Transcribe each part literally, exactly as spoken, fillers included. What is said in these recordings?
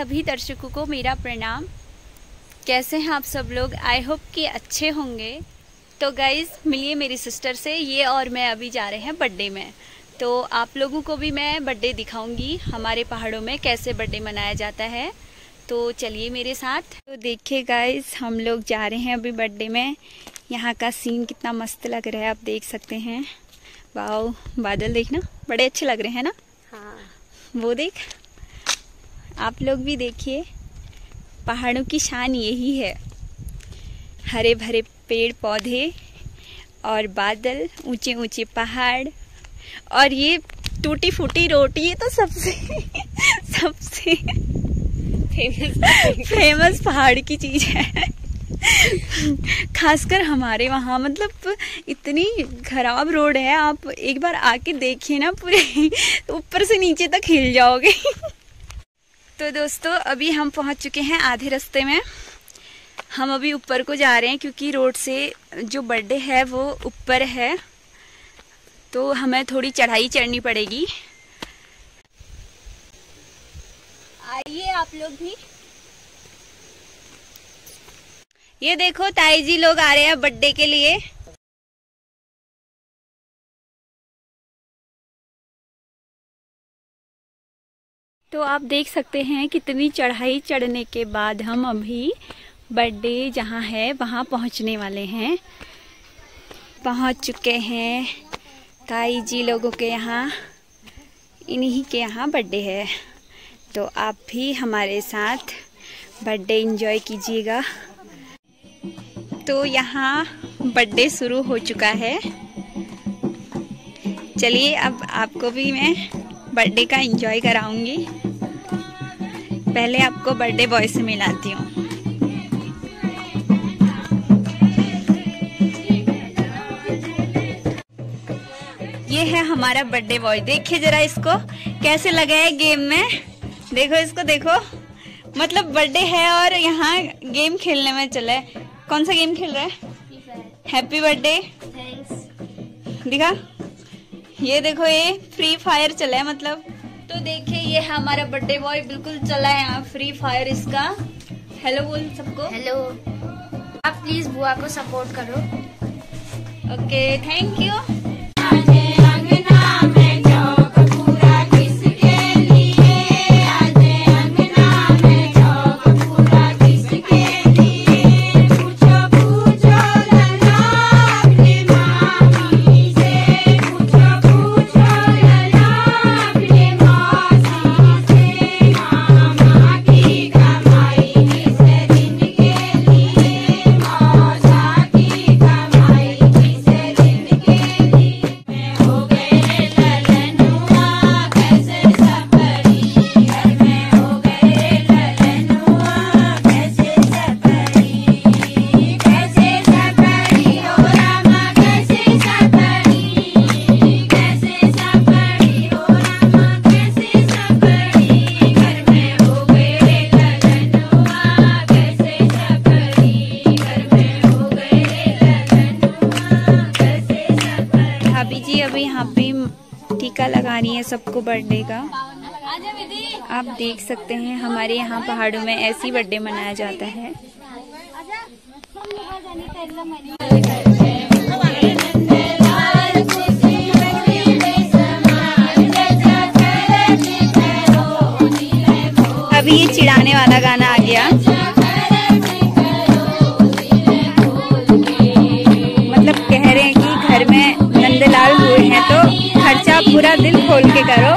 सभी दर्शकों को मेरा प्रणाम। कैसे हैं आप सब लोग? आई होप कि अच्छे होंगे। तो गाइज़ मिलिए मेरी सिस्टर से। ये और मैं अभी जा रहे हैं बर्थडे में, तो आप लोगों को भी मैं बर्थडे दिखाऊंगी हमारे पहाड़ों में कैसे बर्थडे मनाया जाता है। तो चलिए मेरे साथ। तो देखिए गाइज़ हम लोग जा रहे हैं अभी बर्थडे में। यहाँ का सीन कितना मस्त लग रहा है, आप देख सकते हैं। वाओ, बादल देखना बड़े अच्छे लग रहे हैं ना। हाँ, वो देख, आप लोग भी देखिए। पहाड़ों की शान यही है, हरे भरे पेड़ पौधे और बादल, ऊंचे ऊंचे पहाड़ और ये टूटी फूटी रोटी। ये तो सबसे सबसे फेमस फेमस पहाड़ की चीज है। खासकर हमारे वहाँ, मतलब इतनी खराब रोड है, आप एक बार आके देखिए ना, पूरे ऊपर से नीचे तक हिल जाओगे। तो दोस्तों अभी हम पहुँच चुके हैं आधे रास्ते में। हम अभी ऊपर को जा रहे हैं क्योंकि रोड से जो बर्थडे है वो ऊपर है, तो हमें थोड़ी चढ़ाई चढ़नी पड़ेगी। आइए आप लोग भी। ये देखो ताई जी लोग आ रहे हैं बर्थडे के लिए। तो आप देख सकते हैं कितनी चढ़ाई चढ़ने के बाद हम अभी बर्थडे जहाँ है वहाँ पहुँचने वाले हैं। पहुँच चुके हैं ताई जी लोगों के यहाँ, इन्हीं के यहाँ बर्थडे है। तो आप भी हमारे साथ बर्थडे एंजॉय कीजिएगा। तो यहाँ बर्थडे शुरू हो चुका है। चलिए अब आपको भी मैं बर्थडे का एंजॉय कराऊंगी। पहले आपको बर्थडे बॉय से मिलाती हूँ। ये है हमारा बर्थडे बॉय। देखिए जरा इसको कैसे लगा है गेम में। देखो इसको, देखो, मतलब बर्थडे है और यहाँ गेम खेलने में चला है। कौन सा गेम खेल रहा है? हैप्पी बर्थडे दिखा। ये देखो ये फ्री फायर चला है मतलब। तो देखिए ये है हमारा बर्थडे बॉय, बिल्कुल चला है यहाँ फ्री फायर इसका। हेलो बोल सबको। हेलो। आप प्लीज बुआ को सपोर्ट करो। Okay, thank you. अभी यहाँ पे टीका लगा रही है सबको बर्थडे का। आप देख सकते हैं हमारे यहाँ पहाड़ों में ऐसी बर्थडे मनाया जाता है। अभी ये चिढ़ाने वाला गाना आ गया। मतलब कह रहे हैं कि घर में नंदलाल हुए हैं तो खर्चा पूरा दिल खोल के करो।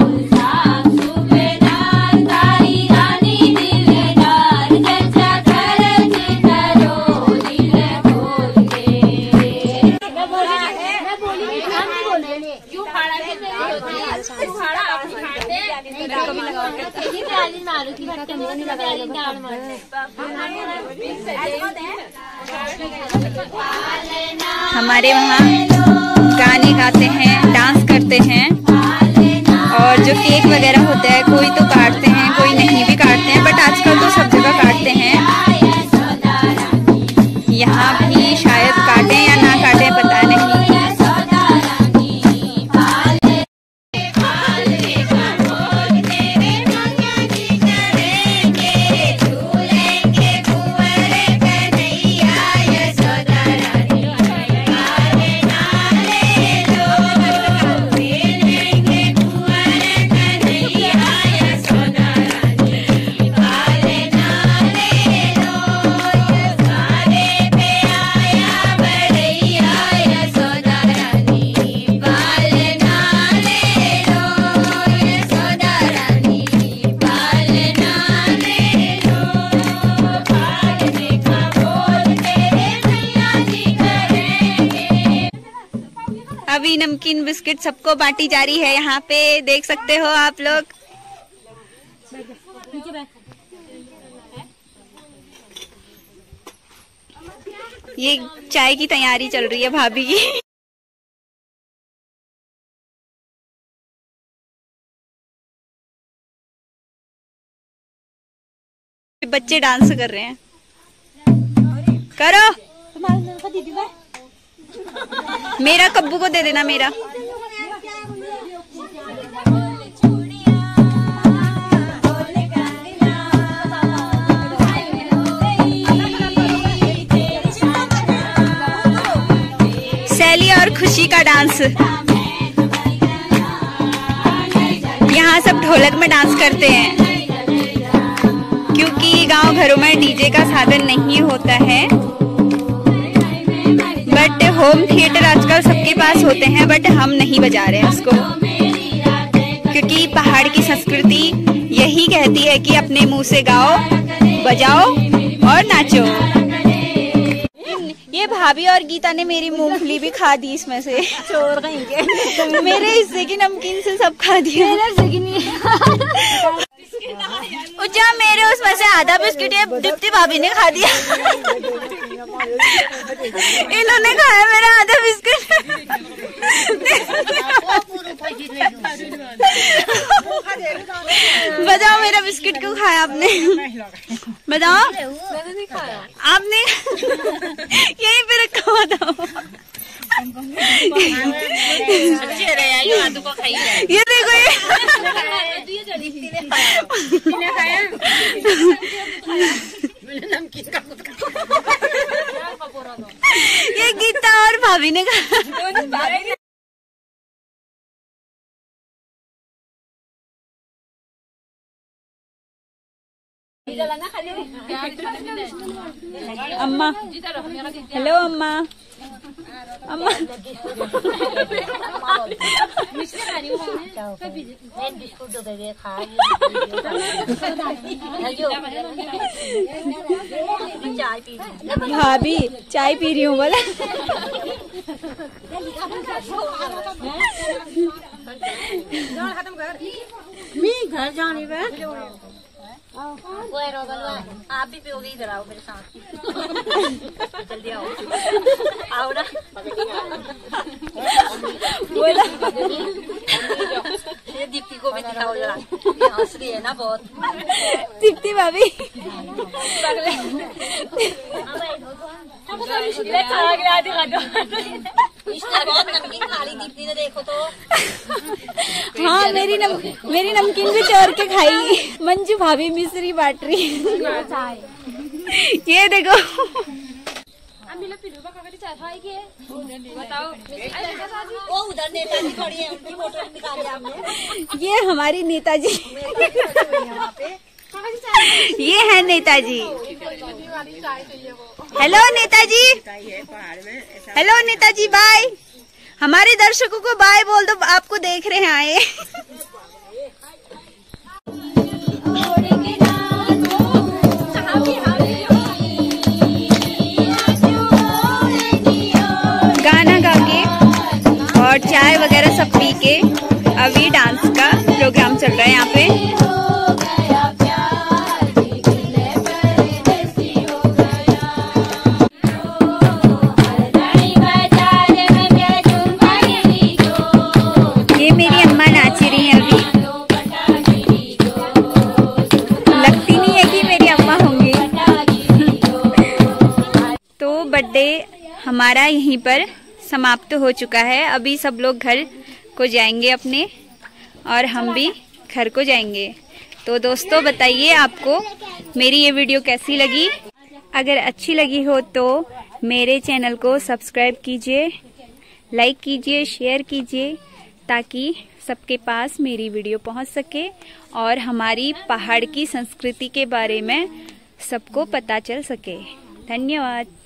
हमारे वहाँ गाने गाते हैं, डांस करते हैं और जो केक वगैरह होता है कोई तो काटते हैं कोई नहीं भी काटते हैं, बट आजकल तो सब जगह काटते हैं। यहाँ भी शायद काटें या ना काटें पता नहीं। अभी नमकीन बिस्किट सबको बांटी जा रही है, यहाँ पे देख सकते हो आप लोग। ये चाय की तैयारी चल रही है भाभी की। बच्चे डांस कर रहे हैं, करो। मेरा कब्बू को दे देना मेरा। सैली और खुशी का डांस। यहाँ सब ढोलक में डांस करते हैं क्योंकि गांव घरों में डीजे का साधन नहीं होता है। बट होम थिएटर आजकल सबके पास होते हैं, बट हम नहीं बजा रहे हैं उसको, क्योंकि पहाड़ की संस्कृति यही कहती है कि अपने मुंह से गाओ, बजाओ और नाचो। ये भाभी और गीता ने मेरी मूंगफली भी खा दी, इसमें से चोर कहेंगे। मेरे हिस्से की नमकीन से सब खा दिया। उज्जा मेरे उसमें से आधा बिस्किट ये दीप्ति भाभी ने खा दिया। इन्होंने खाया मेरा आधा बिस्किट। बताओ मेरा बिस्किट क्यों खाया आपने? बताओ। मैंने नहीं खाया। आपने यहीं पे रखा हुआ था। ये देखो ये ये गीता और भाभी ने कहा। अम्मा हेलो अम्मा अम्मा भाभी चाय पी रही हूँ बोला। घर जाने में आप भी पियोगे, इधर आओ मेरे साथ। जल्दी आओ आओ ना। बोला ये दीप्ति को भी दिखाओ जरा, हंस रही है ना बहुत दीप्ति भाभी। बहुत नमकीन खा ली दीप्ति ने, देखो तो। हाँ मेरी नम, मेरी नमकीन भी चोर के खाई। मंजू भाभी मिश्री बांट रही। ये देखो वो उधर नेताजी खड़ी है, उनकी फोटो निकाली आपने। ये हमारी नेताजी। ये है नेताजी। हेलो नेताजी, हेलो नेताजी बाय। हमारे दर्शकों को बाय बोल दो, आपको देख रहे हैं आए। गाना गा के और चाय वगैरह सब पी के अभी डांस का प्रोग्राम चल रहा है यहाँ पे। बर्थडे हमारा यहीं पर समाप्त हो चुका है। अभी सब लोग घर को जाएंगे अपने, और हम भी घर को जाएंगे। तो दोस्तों बताइए आपको मेरी ये वीडियो कैसी लगी। अगर अच्छी लगी हो तो मेरे चैनल को सब्सक्राइब कीजिए, लाइक कीजिए, शेयर कीजिए, ताकि सबके पास मेरी वीडियो पहुंच सके और हमारी पहाड़ की संस्कृति के बारे में सबको पता चल सके। धन्यवाद।